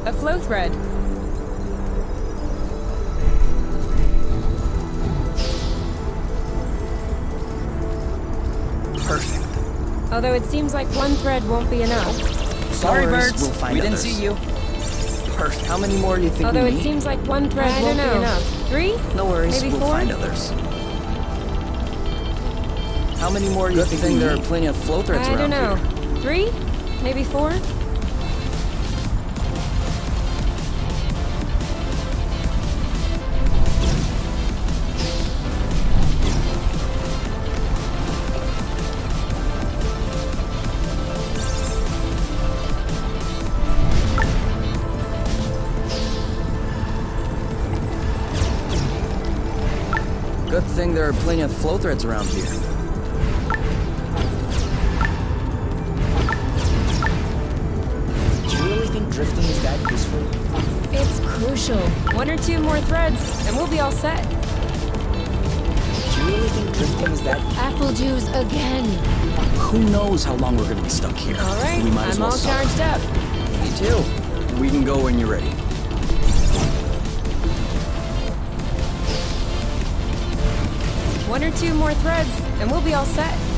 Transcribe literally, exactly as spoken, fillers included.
A flow thread. Perfect. Although it seems like one thread won't be enough. Sorry, No worries, birds. we'll find we didn't others. see you. Perfect. How many more do you think Although we it need? seems like one thread I won't don't be know. enough. Three? No worries, Maybe we'll four? find others. How many more do you Good think thing we there are need? plenty of flow threads I around don't know. here. Three? Maybe four? Good thing there are plenty of flow threads around here. Do you really think drifting is that useful? It's crucial. One or two more threads, and we'll be all set. Do you really think drifting is that... Apple juice again. Who knows how long we're gonna be stuck here? All right, We might as I'm well all stop. charged up. Me too. We can go when you're ready. One or two more threads, and we'll be all set.